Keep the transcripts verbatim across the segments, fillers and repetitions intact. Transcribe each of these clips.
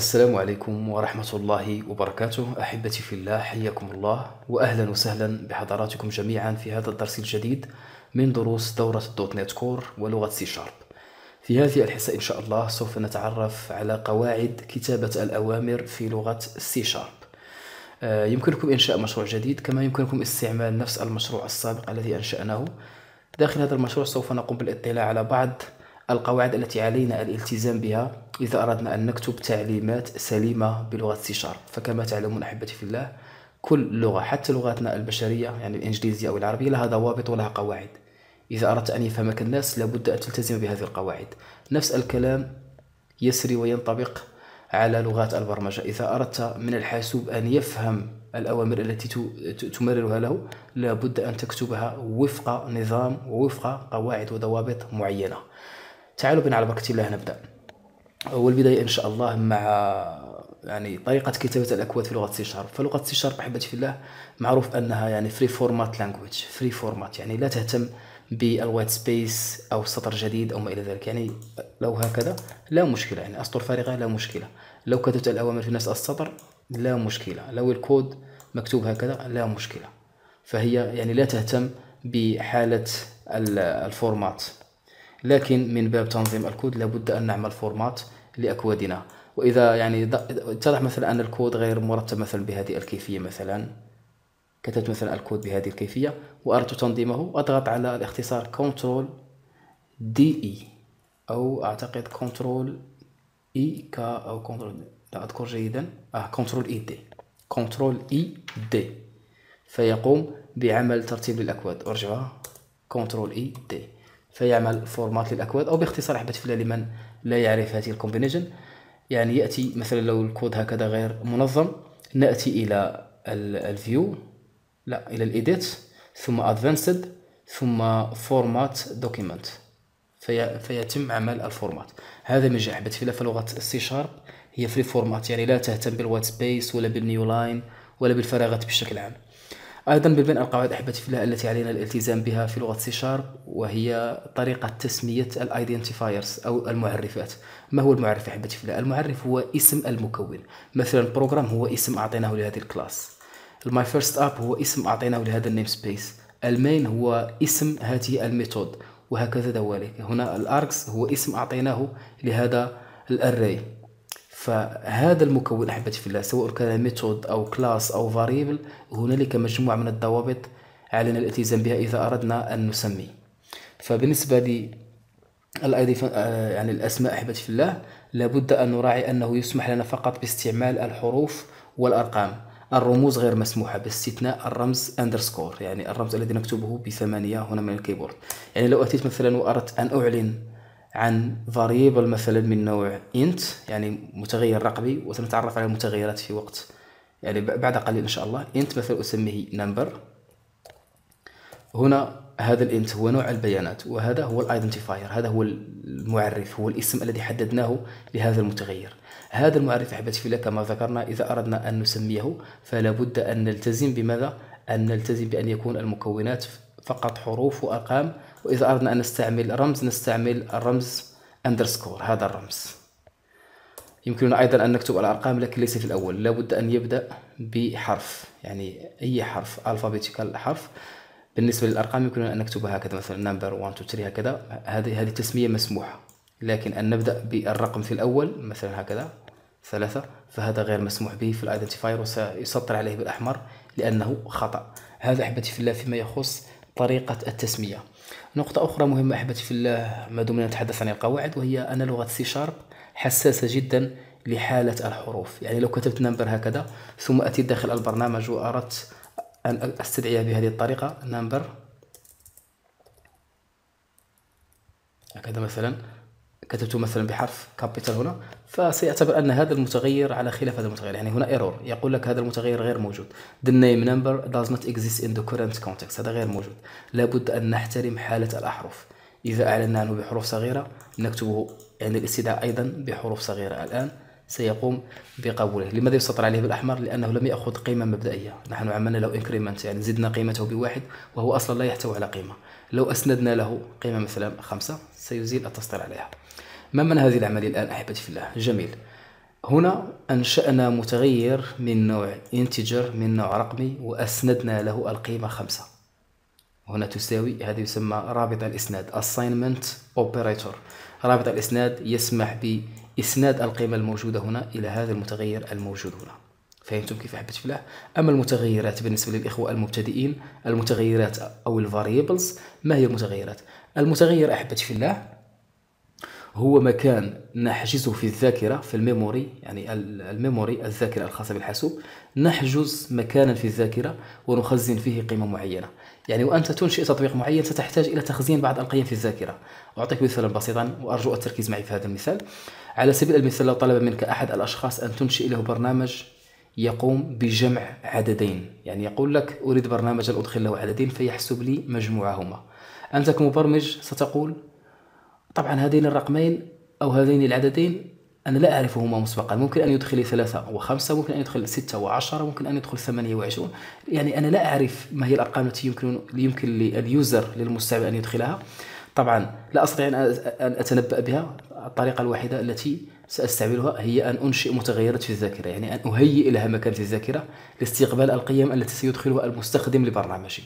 السلام عليكم ورحمة الله وبركاته. أحبتي في الله، حياكم الله وأهلا وسهلا بحضراتكم جميعا في هذا الدرس الجديد من دروس دورة الدوت نت كور ولغة سي شارب. في هذه الحصة إن شاء الله سوف نتعرف على قواعد كتابة الأوامر في لغة سي شارب. يمكنكم إنشاء مشروع جديد كما يمكنكم استعمال نفس المشروع السابق الذي أنشأناه. داخل هذا المشروع سوف نقوم بالاطلاع على بعض القواعد التي علينا الالتزام بها إذا أردنا أن نكتب تعليمات سليمة بلغة سي شارب. فكما تعلمون أحبتي في الله، كل لغة حتى لغتنا البشرية يعني الإنجليزية أو العربية لها ضوابط ولها قواعد. إذا أردت أن يفهمك الناس لابد أن تلتزم بهذه القواعد. نفس الكلام يسري وينطبق على لغات البرمجة. إذا أردت من الحاسوب أن يفهم الأوامر التي تمررها له لابد أن تكتبها وفق نظام ووفق قواعد وضوابط معينة. تعالوا بنا على بركة الله نبدأ. والبداية إن شاء الله مع يعني طريقة كتابة الأكواد في لغة سي شارب. فلغة سي شارب أحبتي في الله معروف أنها يعني فري فورمات لانجويج. فري فورمات يعني لا تهتم بالوايت سبيس أو سطر جديد أو ما إلى ذلك. يعني لو هكذا لا مشكلة، يعني أسطر فارغة لا مشكلة. لو كتبت الأوامر في نفس السطر لا مشكلة. لو الكود مكتوب هكذا لا مشكلة. فهي يعني لا تهتم بحالة الفورمات، لكن من باب تنظيم الكود لابد أن نعمل فورمات لأكوادنا. وإذا يعني اتضح مثلا أن الكود غير مرتب مثلا بهذه الكيفية، مثلا كتبت مثلا الكود بهذه الكيفية وأردت تنظيمه، أضغط على الاختصار كنترول دي إي أو أعتقد كنترول إي كا أو كنترول، لا أذكر جيدا، آه كنترول إي دي، كنترول إي دي، فيقوم بعمل ترتيب للأكواد. أرجعها كنترول إي دي فيعمل فورمات للأكواد. أو باختصار أحبتي في الله لمن لا يعرف هذه الكومبينيشن، يعني يأتي مثلا لو الكود هكذا غير منظم نأتي إلى الفيو، لا إلى الإيديت، ثم أدفانسد، ثم فورمات دوكيمنت، في فيتم عمل الفورمات. هذا من جهة أحبتي في الله. فلغة السي شارب هي فري فورمات، يعني لا تهتم بالوايت سبيس ولا بالنيو لاين ولا بالفراغات بشكل عام. أيضا من بين القواعد أحبتي في الله التي علينا الالتزام بها في لغة سي شارب وهي طريقة تسمية الايدنتيفايرز أو المعرفات. ما هو المعرف أحبتي في الله؟ المعرف هو اسم المكون. مثلا بروجرام هو اسم أعطيناه لهذه الكلاس، الماي فيرست اب هو اسم أعطيناه لهذا النيم سبيس، المين هو اسم هذه الميثود، وهكذا دواليك. هنا الاركس هو اسم أعطيناه لهذا الاري. فهذا المكون أحبتي في الله سواء كان ميثود أو كلاس أو فاريبل، هنالك مجموعة من الضوابط علينا الالتزام بها إذا أردنا أن نسمي. فبالنسبة لي يعني الأسماء أحبتي في الله لابد أن نراعي أنه يسمح لنا فقط باستعمال الحروف والأرقام. الرموز غير مسموحة باستثناء الرمز اندرسكور، يعني الرمز الذي نكتبه بثمانية هنا من الكيبورد. يعني لو أتيت مثلا وأردت أن أعلن عن variable مثلا من نوع int يعني متغير رقمي، وسنتعرف على المتغيرات في وقت يعني بعد قليل إن شاء الله. int مثلا أسميه number. هنا هذا الint هو نوع البيانات، وهذا هو الايدنتيفاير، هذا هو المعرف، هو الاسم الذي حددناه لهذا المتغير. هذا المعرف أحبتي في الله كما ذكرنا إذا أردنا أن نسميه فلا بد أن نلتزم بماذا؟ أن نلتزم بأن يكون المكونات فقط حروف وأرقام. وإذا أردنا أن نستعمل رمز نستعمل الرمز أندرسكور، هذا الرمز. يمكننا أيضا أن نكتب الأرقام لكن ليس في الأول، لابد أن يبدأ بحرف، يعني أي حرف alphabetical حرف. بالنسبة للأرقام يمكننا أن نكتبها هكذا مثلا number واحد اثنين ثلاثة هكذا، هذه هذه تسمية مسموحة. لكن أن نبدأ بالرقم في الأول مثلا هكذا ثلاثة فهذا غير مسموح به في الايدنتيفاير وسيسطر عليه بالأحمر لأنه خطأ. هذا أحبتي في الله فيما يخص طريقة التسمية. نقطة أخرى مهمة أحبتي في الله ما دمنا نتحدث عن القواعد، وهي أن لغة سي شارب حساسة جدا لحالة الحروف. يعني لو كتبت نمبر هكذا ثم أتيت داخل البرنامج وأردت أن أستدعيها بهذه الطريقة نمبر هكذا مثلا، كتبت مثلا بحرف كابيتال هنا، فسيعتبر أن هذا المتغير على خلاف هذا المتغير. يعني هنا ايرور يقول لك هذا المتغير غير موجود. the name number does not exist in the current context، هذا غير موجود. لابد أن نحترم حالة الأحرف. إذا أعلنا عنه بحروف صغيرة نكتبه يعني الاستدعاء أيضا بحروف صغيرة. الآن سيقوم بقبوله. لماذا يسطر عليه بالأحمر؟ لأنه لم يأخذ قيمة مبدئية. نحن عملنا له increment يعني زدنا قيمته بواحد وهو أصلا لا يحتوي على قيمة. لو أسندنا له قيمة مثلا خمسة سيزيل التسطير عليها. ما من هذه العملية الآن أحبتي في الله؟ جميل. هنا أنشأنا متغير من نوع integer من نوع رقمي وأسندنا له القيمة خمسة. هنا تساوي، هذا يسمى رابط الإسناد assignment operator. رابط الإسناد يسمح بإسناد القيمة الموجودة هنا إلى هذا المتغير الموجود هنا. فهمتم كيف أحبتي في الله؟ أما المتغيرات بالنسبة للإخوة المبتدئين، المتغيرات أو الفاريبلز، ما هي المتغيرات؟ المتغير أحبتي في الله هو مكان نحجزه في الذاكرة، في الميموري، يعني الميموري الذاكرة الخاصة بالحاسوب، نحجز مكانا في الذاكرة ونخزن فيه قيمة معينة. يعني وأنت تنشئ تطبيق معين ستحتاج إلى تخزين بعض القيم في الذاكرة. أعطيك مثالا بسيطا وأرجو التركيز معي في هذا المثال. على سبيل المثال، لو طلب منك أحد الأشخاص أن تنشئ له برنامج يقوم بجمع عددين، يعني يقول لك أريد برنامجا أدخل له عددين فيحسب لي مجموعهما. أنت كمبرمج ستقول طبعا هذين الرقمين أو هذين العددين أنا لا أعرفهما مسبقا، ممكن أن يدخل لي ثلاثة وخمسة، ممكن أن يدخل ستة وعشرة، ممكن أن يدخل ثمانية وعشرون. يعني أنا لا أعرف ما هي الأرقام التي يمكن يمكن لليوزر للمستعمل أن يدخلها. طبعا لا أستطيع أن أتنبأ بها. الطريقة الوحيدة التي سأستعملها هي أن أنشئ متغيرات في الذاكرة، يعني أن أهيئ لها مكان في الذاكرة لاستقبال القيم التي سيدخلها المستخدم لبرنامجي.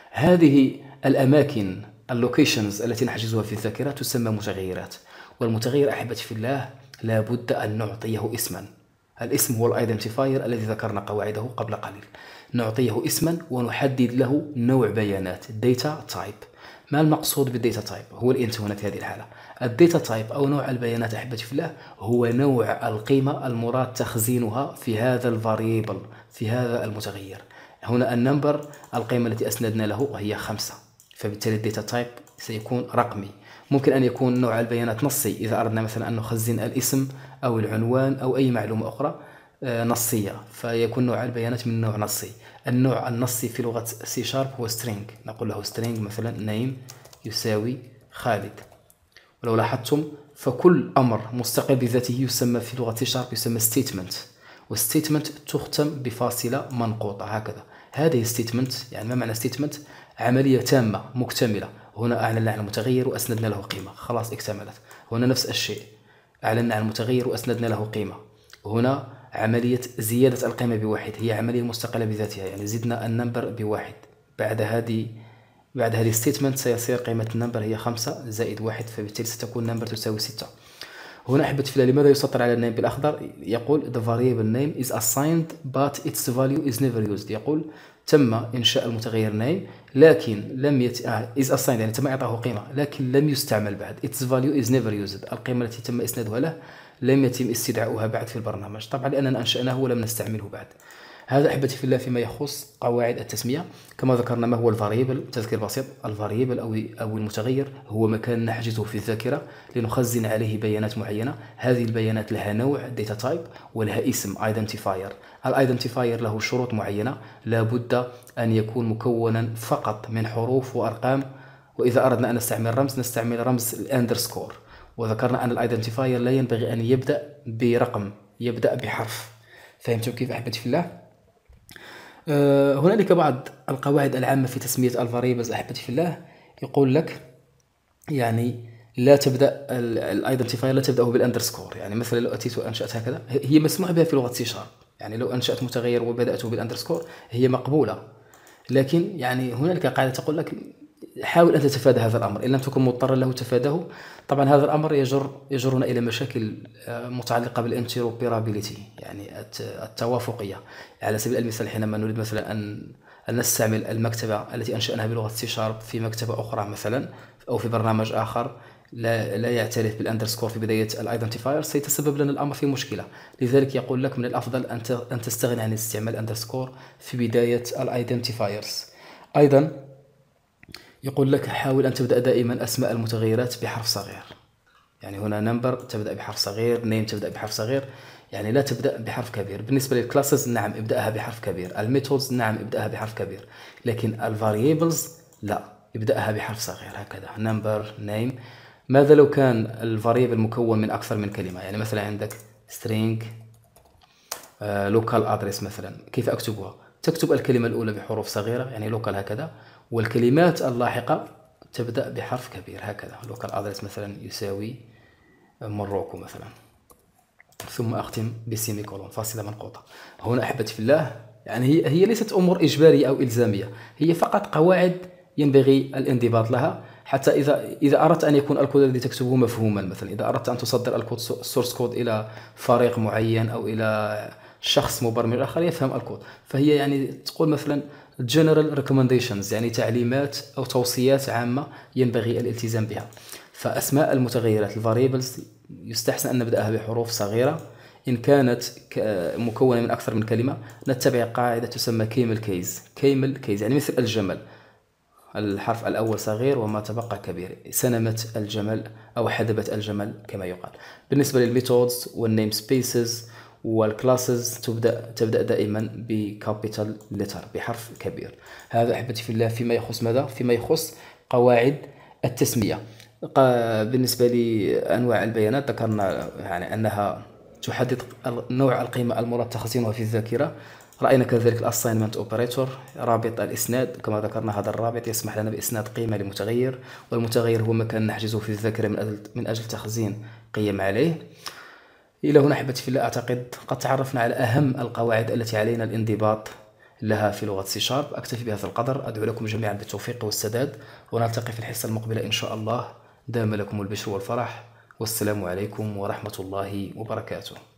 هذه الأماكن اللوكيشنز التي نحجزها في الذاكرة تسمى متغيرات. والمتغير أحبتي في الله لا بد أن نعطيه اسما. الاسم هو الايدنتيفاير الذي ذكرنا قواعده قبل قليل. نعطيه اسما ونحدد له نوع بيانات داتا تايب. ما المقصود بالداتا تايب؟ هو الانت هنا في هذه الحالة. الداتا تايب أو نوع البيانات أحبتي في الله هو نوع القيمة المراد تخزينها في هذا الفاريبل، في هذا المتغير. هنا النمبر القيمة التي أسندنا له هي خمسة، فبالتالي الداتا تايب سيكون رقمي. ممكن أن يكون نوع البيانات نصي إذا أردنا مثلا أن نخزن الاسم أو العنوان أو أي معلومة أخرى نصية، فيكون نوع البيانات من نوع نصي. النوع النصي في لغة سي شارب هو string، نقول له string مثلا name يساوي خالد. ولو لاحظتم فكل أمر مستقل بذاته يسمى في لغة سي شارب يسمى statement، والstatement تختم بفاصلة منقوطة هكذا. هذه statement، يعني ما معنى statement؟ عملية تامة مكتملة. هنا أعلنا عن المتغير وأسندنا له قيمة، خلاص اكتملت. هنا نفس الشيء، أعلنا عن المتغير وأسندنا له قيمة. هنا عملية زيادة القيمة بواحد، هي عملية مستقلة بذاتها، يعني زدنا النمبر بواحد. بعد هذه بعد هذه ستيتمنت سيصير قيمة النمبر هي خمسة زائد واحد، فبالتالي ستكون نمبر تساوي ستة. هنا أحبتي في الله لماذا يسطر على النيم بالأخضر؟ يقول the variable name is assigned but its value is never used. يقول تم إنشاء المتغير name لكن لم يت... آه is assigned يعني تم إعطاه قيمة لكن لم يستعمل بعد. its value is never used، القيمة التي تم إسنادها له لم يتم استدعاؤها بعد في البرنامج، طبعا لأننا أنشأناه ولم نستعمله بعد. هذا أحبتي في الله فيما يخص قواعد التسمية. كما ذكرنا ما هو الفاريبل؟ تذكير بسيط: الفاريبل أو أو المتغير هو مكان نحجزه في الذاكرة لنخزن عليه بيانات معينة. هذه البيانات لها نوع data type ولها اسم identifier. الايدنتيفاير له شروط معينة، لا بد أن يكون مكونا فقط من حروف وأرقام، وإذا أردنا أن نستعمل رمز نستعمل رمز الاندرسكور. وذكرنا أن الايدنتيفاير لا ينبغي أن يبدأ برقم، يبدأ بحرف. فهمتم كيف أحبتي في الله؟ أه هنالك بعض القواعد العامة في تسمية الفاريبلز أحبتي في الله. يقول لك يعني لا تبدأ الايدنتيفاير لا تبدأه بالاندرسكور. يعني مثلا لو أتيت وأنشأت هكذا، هي مسموح بها في لغة سي شارب، يعني لو أنشأت متغير وبدأته بالاندرسكور هي مقبولة، لكن يعني هنالك قاعدة تقول لك حاول أن تتفادى هذا الأمر، إن لم تكن مضطرا له تفاداه. طبعا هذا الأمر يجر يجرنا إلى مشاكل متعلقة بالانتروبيرابيليتي، يعني التوافقية. على سبيل المثال حينما نريد مثلا أن أن نستعمل المكتبة التي أنشأناها بلغة سي شارب في مكتبة أخرى مثلا أو في برنامج آخر لا لا يعترف بالاندرسكور في بداية الايدنتيفاير، سيتسبب لنا الأمر في مشكلة. لذلك يقول لك من الأفضل أن أن تستغني عن استعمال الاندرسكور في بداية الايدنتيفايرز. أيضا يقول لك حاول أن تبدأ دائما أسماء المتغيرات بحرف صغير، يعني هنا نمبر تبدأ بحرف صغير، نيم تبدأ بحرف صغير، يعني لا تبدأ بحرف كبير. بالنسبة للكلاسز نعم ابدأها بحرف كبير، الميثودز نعم ابدأها بحرف كبير، لكن الفاريبلز لا، ابدأها بحرف صغير هكذا نمبر نيم. ماذا لو كان الفاريبل مكون من أكثر من كلمة؟ يعني مثلا عندك string local address مثلا، كيف أكتبها؟ تكتب الكلمة الأولى بحروف صغيرة يعني local هكذا، والكلمات اللاحقة تبدأ بحرف كبير هكذا. local address مثلا يساوي مروكو مثلا. ثم أختم بسيمي كولون، فاصلة منقوطة. هنا أحبتي في الله، يعني هي, هي ليست أمور إجبارية أو إلزامية، هي فقط قواعد ينبغي الانضباط لها، حتى إذا إذا أردت أن يكون الكود الذي تكتبه مفهوما. مثلا إذا أردت أن تصدر الكود السورس كود إلى فريق معين أو إلى شخص مبرمج آخر يفهم الكود، فهي يعني تقول مثلا general recommendations، يعني تعليمات أو توصيات عامة ينبغي الالتزام بها. فأسماء المتغيرات الفاريبلز يستحسن أن نبدأها بحروف صغيرة. إن كانت مكونة من أكثر من كلمة نتبع قاعدة تسمى كيمل كيز. كيمل كيز يعني مثل الجمل، الحرف الأول صغير وما تبقى كبير. سنمت الجمل أو حدبت الجمل كما يقال. بالنسبة للميثودز والنيم سبيسز والكلاسز تبدأ تبدأ دائما بكابيتال لتر، بحرف كبير. هذا أحبتي في الله فيما يخص ماذا؟ فيما يخص قواعد التسمية. بالنسبة لأنواع البيانات ذكرنا يعني أنها تحدد نوع القيمة المراد تخزينها في الذاكرة. رأينا كذلك الأساينمنت أوبريتور، رابط الإسناد كما ذكرنا. هذا الرابط يسمح لنا بإسناد قيمة لمتغير، والمتغير هو مكان نحجزه في الذاكرة من أجل, من أجل تخزين قيم عليه. إلى هنا أحبتي في الله أعتقد قد تعرفنا على أهم القواعد التي علينا الانضباط لها في لغة سي شارب. أكتفي بهذا القدر، أدعو لكم جميعا بالتوفيق والسداد، ونلتقي في الحصة المقبلة إن شاء الله. دام لكم البشر والفرح، والسلام عليكم ورحمة الله وبركاته.